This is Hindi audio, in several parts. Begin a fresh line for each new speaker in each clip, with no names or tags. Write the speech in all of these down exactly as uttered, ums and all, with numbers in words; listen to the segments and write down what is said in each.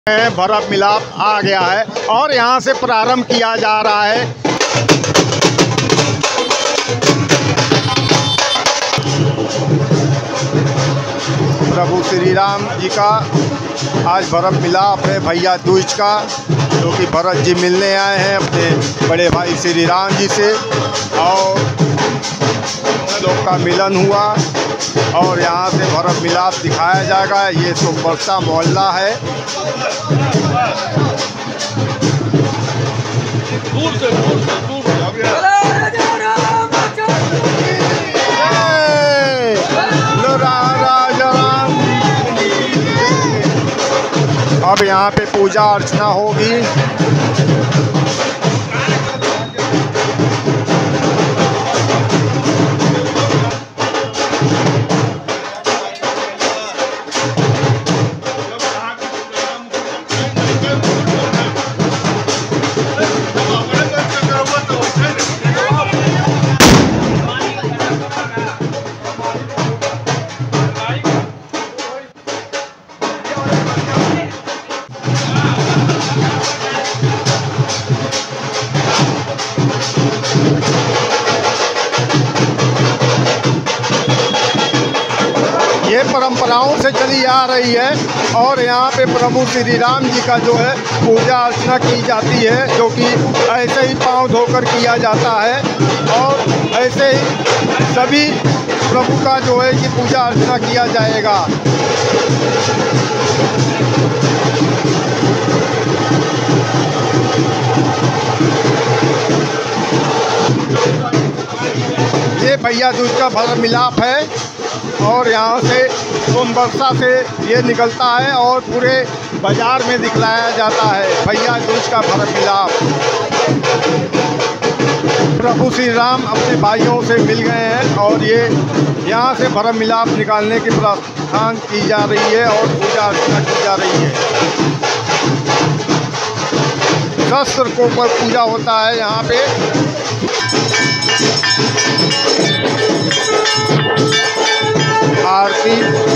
भरत मिलाप आ गया है और यहाँ से प्रारंभ किया जा रहा है। प्रभु श्री राम जी का आज भरत मिलाप है, भैया दूज का, जो कि भरत जी मिलने आए हैं अपने बड़े भाई श्री राम जी से और लोग का मिलन हुआ और यहाँ से भरत मिलाप दिखाया जाएगा। ये सुबरसा मोहल्ला है। दूर से दूर से दूर अब यहाँ पे पूजा अर्चना होगी। ये परंपराओं से चली आ रही है और यहाँ पे प्रभु श्री राम जी का जो है पूजा अर्चना की जाती है, जो कि ऐसे ही पांव धोकर किया जाता है और ऐसे ही सभी प्रभु का जो है कि पूजा अर्चना किया जाएगा। ये भैया दूज का भरत मिलाप है और यहाँ से सोनबरसा से ये निकलता है और पूरे बाजार में दिखलाया जाता है भैया दूज का भरत मिलाप। प्रभु श्री राम अपने भाइयों से मिल गए हैं और ये यहाँ से भरत मिलाप निकालने की प्रार्थना की जा रही है और पूजा अर्चना की जा रही है। शस्त्र को पर पूजा होता है यहाँ पे। आरती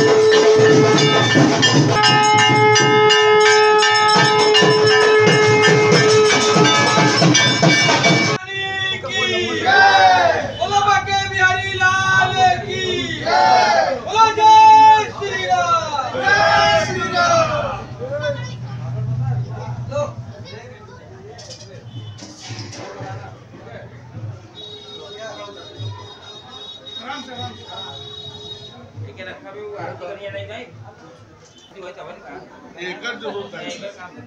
एकड़ जो होता है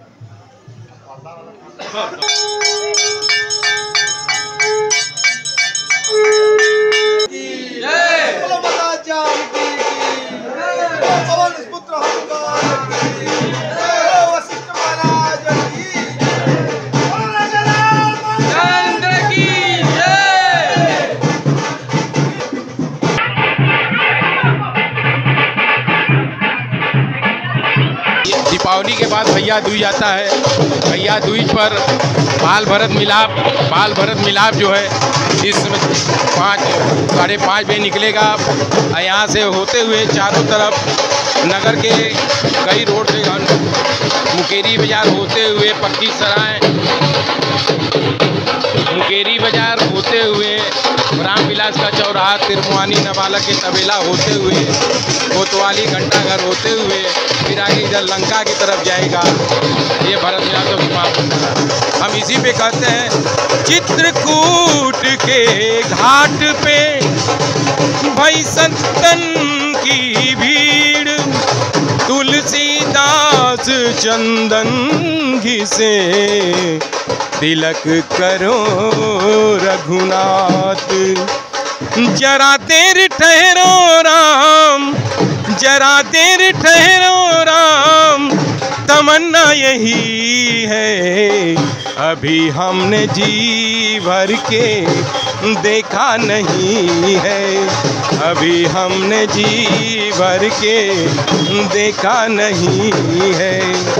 दीपावली के बाद भैया दूज आता है। भैया दूज पर बाल भरत मिलाप बाल भरत मिलाप जो है इस पाँच साढ़े पाँच बजे निकलेगा। यहाँ से होते हुए चारों तरफ नगर के कई रोड से मुकेरी बाज़ार होते हुए पक्की सराय मुकेरी बाज़ार होते हुए रामविलास का चौराहा तिरमुआनी नाबालग के तबेला होते हुए कोतवाली घंटाघर होते हुए फिर आगे इधर लंका की तरफ जाएगा। ये भरत मिलाप तो समाप्त। हम इसी पे कहते हैं चित्रकूट के घाट पे भाई संतन की भीड़, तुलसीदास चंदन घिसे तिलक करो रघुनाथ। जरा देर ठहरो राम जरा देर ठहरो राम, तमन्ना यही है अभी हमने जी भर के देखा नहीं है, अभी हमने जी भर के देखा नहीं है।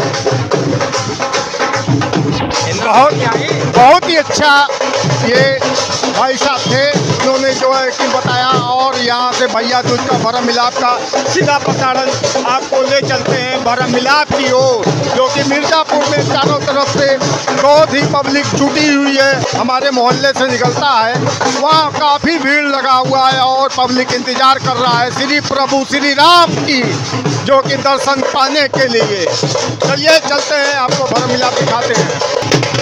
बहुत बहुत ही अच्छा ये भाई साहब थे, उन्होंने जो है कि बताया और यहाँ से भैया दूज का भरत मिलाप का सीधा प्रसारण आपको ले चलते हैं भरत मिलाप की ओर। जो कि मिर्ज़ापुर में चारों तरफ से बहुत ही पब्लिक जुटी हुई है, हमारे मोहल्ले से निकलता है, वहाँ काफ़ी भीड़ लगा हुआ है और पब्लिक इंतज़ार कर रहा है श्री प्रभु श्री राम की, जो कि दर्शन पाने के लिए। चलिए चलते हैं, आपको भरम मिलाप दिखाते हैं।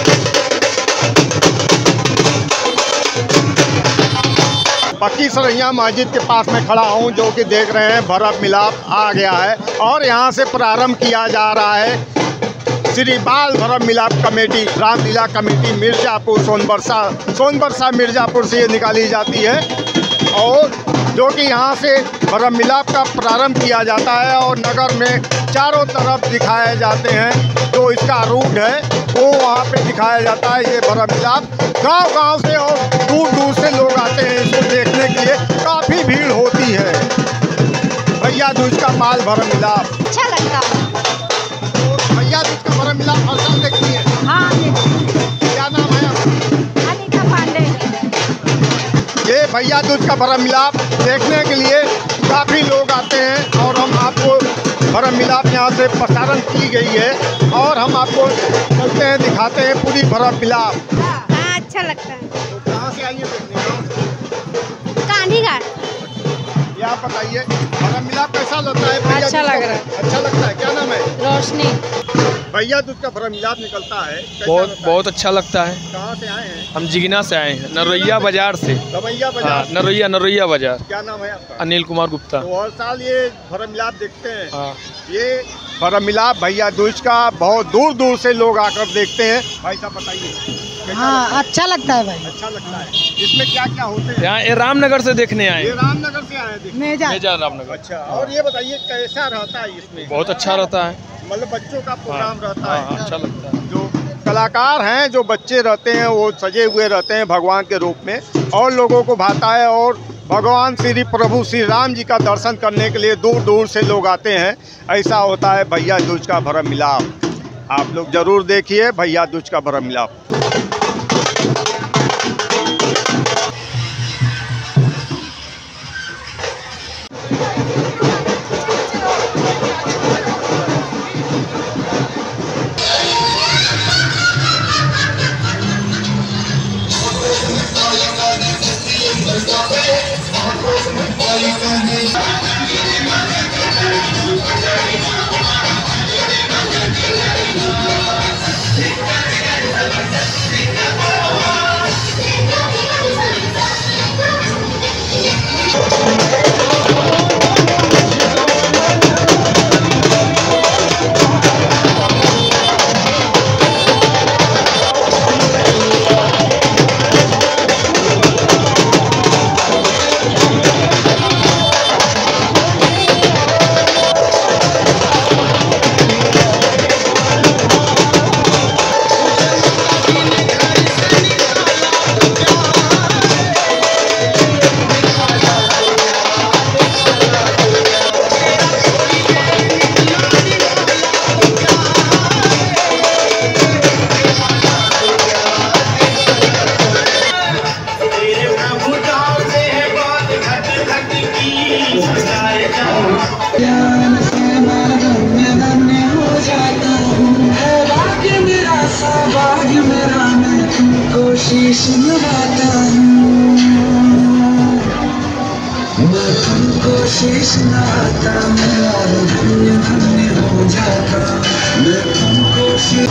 पक्की सरैया मस्जिद के पास में खड़ा हूँ, जो कि देख रहे हैं भरम मिलाप आ गया है और यहाँ से प्रारंभ किया जा रहा है श्री बाल भरम मिलाप कमेटी, रामलीला कमेटी मिर्ज़ापुर सोनबरसा सोनबरसा मिर्ज़ापुर से ये निकाली जाती है और जो कि यहाँ से भरम मिलाप का प्रारंभ किया जाता है और नगर में चारों तरफ दिखाए जाते हैं। जो इसका रूट है वो वहाँ पे दिखाया जाता है। ये भरम मिलाप गांव-गांव से और दूर दूर से लोग आते हैं इसको देखने के लिए, काफ़ी भीड़ होती है। भैया दूज का बाल भरम मिलाप
अच्छा लगता है।
तो भैया दूज का भरम मिलाप हर साल देखती है?
हाँ,
क्या नाम है आपका?
अनीता पांडे।
ये भैया दूज का भरम मिलाप देखने के लिए काफ़ी लोग आते हैं और हम आपको भरम मिलाप यहाँ से प्रसारण की गई है और हम आपको चलते हैं, दिखाते हैं पूरी भरम मिलाप।
हाँ, अच्छा लगता है।
तो कहाँ से आई है देखने?
कान्ही घाट।
ये आप बताइए भरम मिलाप कैसा लगता है? भैया
अच्छा
दूज
लग
का-
रहा है।
अच्छा लगता है। क्या नाम है?
रोशनी।
भैया दूज का भरम मिलाप निकलता है, कैसा
बहुत
लगता है?
बहुत अच्छा लगता है।
कहाँ से आए हैं?
हम जिगना से आए हैं, नरोइया बाजार से।
रमैया
हाँ,
बाजार।
नरोइया नरोइया बाजार।
क्या नाम है आपका?
अनिल कुमार गुप्ता।
तो हर साल ये भरम मिलाप देखते हैं?
हाँ,
ये भरम मिलाप भैया दूज का बहुत दूर दूर से लोग आकर देखते हैं। भाई साहब बताइए कैसा
हाँ,
लगता है?
अच्छा लगता है भाई।
अच्छा लगता है। इसमें क्या क्या होते हैं?
यहाँ ये रामनगर से देखने आए
ये
हैं।
रामनगर से आए हैं देखने।
मेजा
मेजा रामनगर।
अच्छा, और ये बताइए कैसा रहता है इसमें?
बहुत अच्छा रहता है।
मतलब बच्चों का
हाँ,
प्रोग्राम रहता
हाँ,
है।
अच्छा लगता है।
जो कलाकार हैं, जो बच्चे रहते हैं, वो सजे हुए रहते हैं भगवान के रूप में और लोगों को भाता है और भगवान श्री प्रभु श्री राम जी का दर्शन करने के लिए दूर दूर से लोग आते हैं। ऐसा होता है भैया दूज का भरम मिलाप। आप लोग जरूर देखिए भैया दूज का भरम मिलाप।
कोशिश लगाता हूँ, मैं तुमको कोशिश लगाता हूँ और धन्य धन्य हो जाता हूँ, मैं तुमको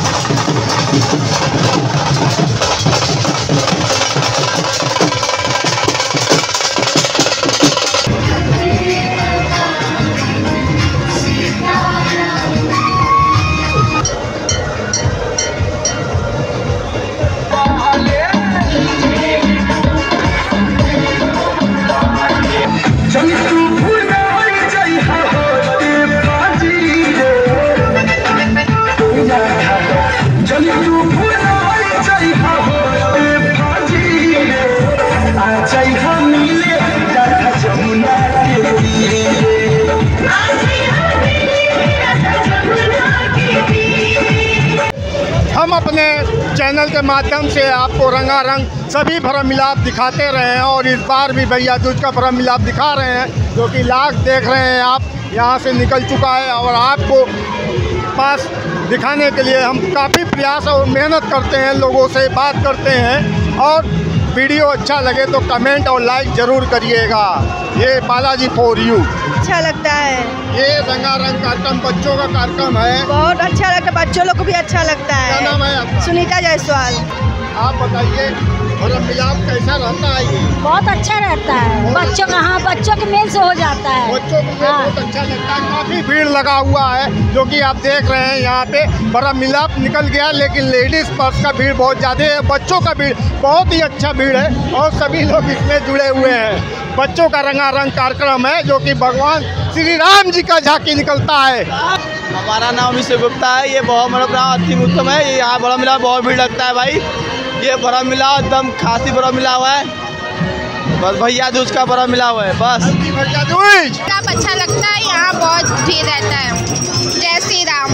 हम अपने चैनल के माध्यम से आपको रंगारंग सभी भरम मिलाप दिखाते रहे हैं और इस बार भी भैया दूज का भरम मिलाप दिखा रहे हैं, जो कि लाख देख रहे हैं आप। यहाँ से निकल चुका है और आपको पास दिखाने के लिए हम काफ़ी प्रयास और मेहनत करते हैं, लोगों से बात करते हैं। और वीडियो अच्छा लगे तो कमेंट और लाइक ज़रूर करिएगा। ये बालाजी फॉर यू।
अच्छा लगता है,
ये रंगारंग कार्यक्रम बच्चों का कार्यक्रम है,
बहुत अच्छा लगता है, बच्चों लोग को भी अच्छा लगता है।
क्या नाम है आपका?
सुनीता जायसवाल।
आप बताइए भरत मिलाप कैसा रहता है? ये
बहुत अच्छा रहता है, बच्चों का, हाँ बच्चों के मेल से हो जाता है।
बच्चों को ये
हाँ।
बहुत अच्छा लगता है। काफ़ी भीड़ लगा हुआ है, जो कि आप देख रहे हैं यहाँ पे। भरत मिलाप निकल गया, लेकिन लेडीज़ पर्स का भीड़ बहुत ज़्यादा है, बच्चों का भीड़ बहुत ही अच्छा भीड़ है और सभी लोग इसमें जुड़े हुए हैं। बच्चों का रंगारंग कार्यक्रम है, जो कि भगवान श्री राम जी का झांकी निकलता है।
हमारा नाम अभिषेक गुप्ता है। ये बहुत बड़ा अति उत्तम है। ये यहाँ बड़ा मिला बहुत भीड़ लगता है भाई। ये बड़ा मिला एकदम खासी बड़ा मिला हुआ है, बस भैया दूज का बड़ा मिला हुआ है बस।
भैया दूज
सब अच्छा लगता है, यहाँ बहुत भीड़ रहता है। जय श्री राम।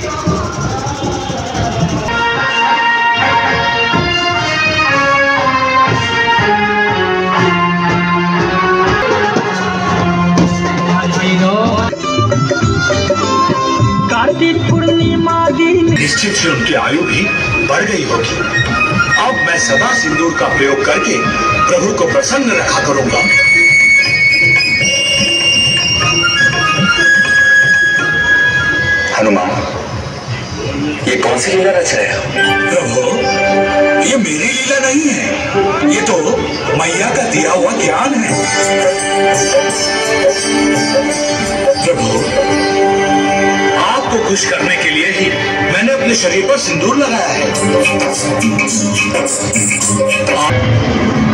कार्तिक पूर्णिमा दिन निश्चित ही उनकी आयु भी बढ़ गई होगी। अब मैं सदा सिंदूर का प्रयोग करके प्रभु को प्रसन्न रखा करूंगा। हनुमान, ये कौन सी लीला रच रहे हो? प्रभु, ये मेरी लीला नहीं है, ये तो मैया का दिया हुआ ज्ञान है। प्रभु, आपको खुश करने के लिए ही मैंने अपने शरीर पर सिंदूर लगाया है।